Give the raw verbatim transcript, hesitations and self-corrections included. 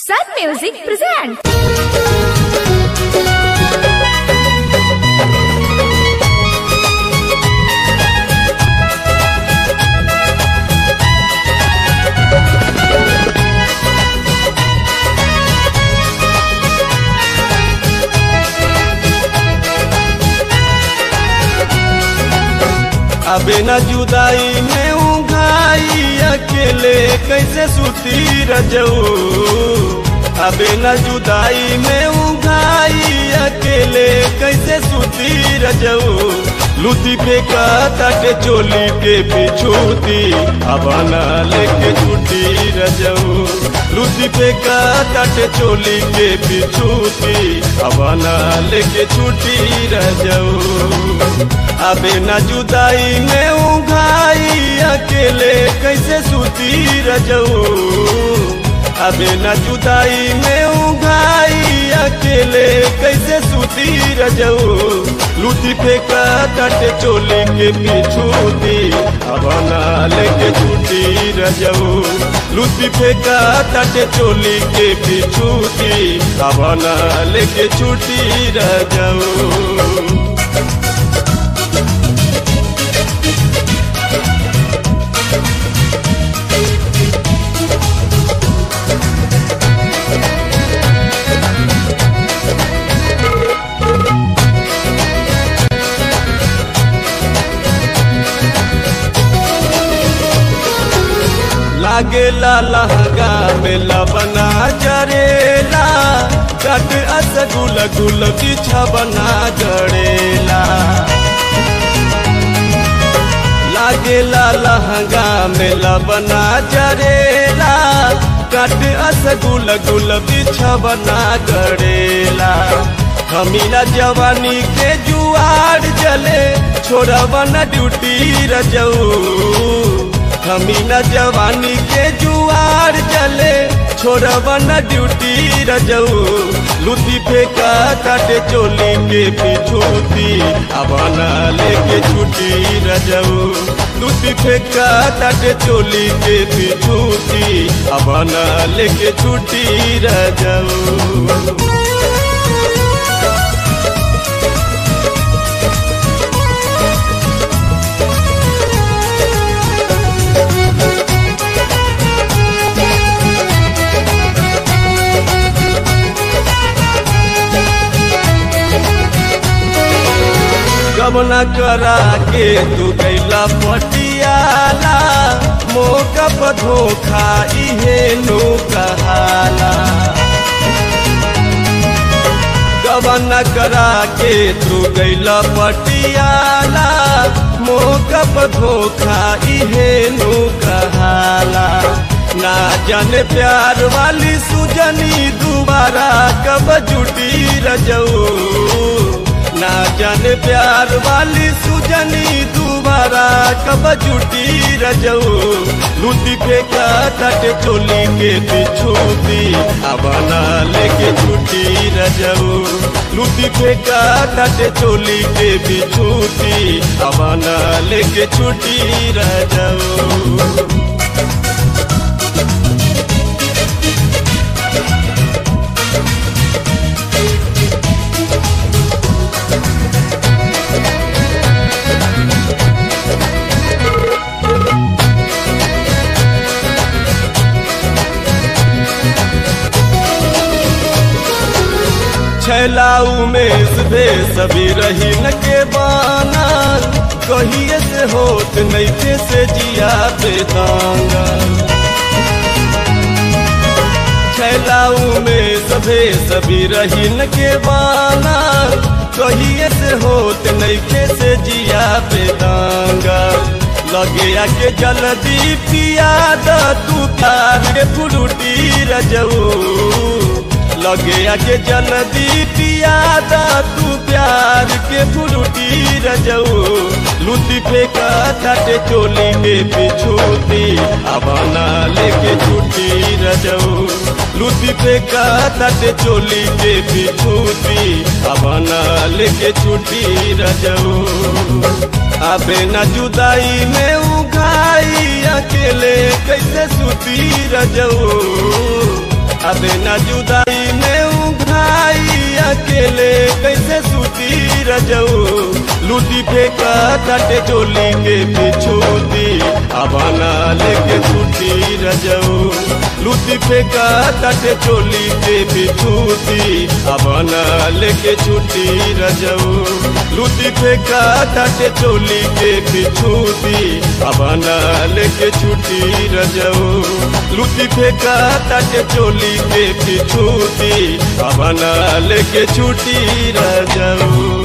Sun Music presents. अबे न जुदाई में उंघाई अकेले कैसे सुती रजऊ। अबे न जुदाई में उंघाई अकेले कैसे सुती रजऊ। लुती पे का ताटे चोली के पिछूती अब न लेके छुटी रजऊ। लुती पे का ताटे चोली के पिछूती अब न लेके छुटी रजऊ। अबे न जुदाई में उंघाई अकेले कैसे सुती रजऊ। अबे न जुदाई में उंघाई अकेले कैसे सुती रजऊ। लुटी फेंका ताटे चोली के पिछूती अब न लेके छुटी रजऊ। लुटी फेंका ताटे चोली के पिछूती अब न लेके छुटी रजऊ। लागेला लहंगा में लबना जरेला कट अस गुल गुल बिछबना जड़ेला। लागेला लहंगा में लबना जरेला कट अस गुल गुल बिछबना जड़ेला। हमीरा जवानी के जुआर जले छोड़बना ड्यूटी रजऊ। हमीना जवानी के जुआर जले छोड़बना ड्यूटी रजऊ। लुटी फेंका ताटे चोली के पिछूती अब न लेके छुटी रजऊ। लुटी फेंका ताटे चोली के पिछूती अब न लेके छुटी रजऊ। गबना करा के तू गैला पटियाला मौका पर धोखा इहे नो कहाला। गबना करा के तू गैला पटियाला मौका पर धोखा इहे नो कहाला। ना जाने प्यार वाली सुजनी दोबारा कब जुटी रजऊ। ना जाने प्यार वाली सुजनी दोबारा कब जुटी रजऊ। लुटी फेंका ताटे चोली के पिछूती अब न लेके छुटी रजऊ। लुटी फेंका ताटे चोली के पिछूती अब न लेके छुटी रजऊ। छैलाऊ में से सभी रही न के बाना कहिए से होत नैथे से जिया बेदांगा। छैलाऊ में सभे सभी रही न के बाना कहिए से होत नैथे से जिया बेदांगा। लगे आके जल्दी पिया द तू प्यार के फुरुटी रजऊ। लगे आके जल्दी पिया दा तू प्यार के फुरुटी रजऊ। लुटी फेंका ताटे चोली के पिछूती अब न लेके छुटी रजऊ। लुटी फेंका ताटे चोली के पिछूती अब न लेके छुटी रजऊ। अबे न जुदाई में उघाई अकेले कैसे सुती रजऊ। अबे न बिना जुदाई में उघाई अकेले कैसे सूती रजऊ लूटी फेंका ताटे चोली के पिछूती अबाना लेके छूटी रजऊ लूटी फेंका ताटे चोली के पिछूती अबाना लेके छूटी रजऊ लूटी फेंका ताटे चोली के पिछूती अबाना लेके छूटी रजऊ लूटी फेंका ताटे चोली के पिछूती अबाना लेके छूटी रजऊ।